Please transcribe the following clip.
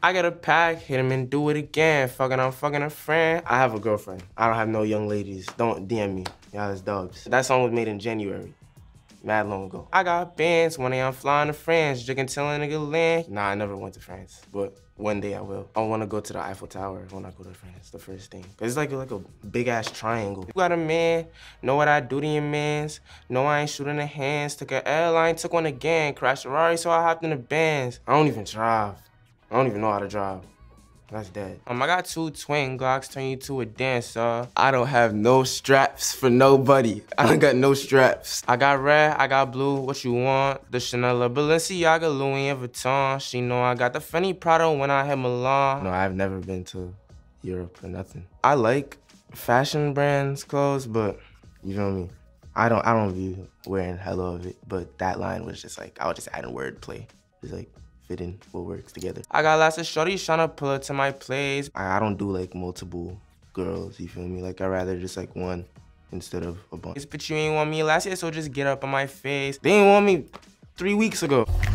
I get a pack, hit him and do it again. I'm fucking a friend. I have a girlfriend. I don't have no young ladies. Don't DM me. Y'all is dubs. That song was made in January. Mad long ago. I got bands, one day I'm flying to France, drinking till a nigga land. Nah, I never went to France, but one day I will. I wanna go to the Eiffel Tower when I go to France, the first thing. Cause it's like a big ass triangle. You got a man, know what I do to your mans. No, I ain't shooting the hands. Took an airline, took one again. Crashed a Rari, so I hopped in the Benz. I don't even drive. I don't even know how to drive. That's dead. I got 2 twin Glocks, turn you to a dancer. I don't have no straps for nobody. I don't got no straps. I got red, I got blue, what you want? The Chanel, Balenciaga, Louis Vuitton. She know I got the Fendi Prada when I hit Milan. No, I've never been to Europe or nothing. I like fashion brands clothes, but you feel me? I don't be wearing hella of it, but that line was just like, I was just adding wordplay. It's like, fitting what works together. I got lots of shorties tryna pull up to my place. I don't do like multiple girls, you feel me? Like I rather just like one instead of a bunch. This bitch, you ain't want me last year, so just get up on my face. They ain't want me 3 weeks ago.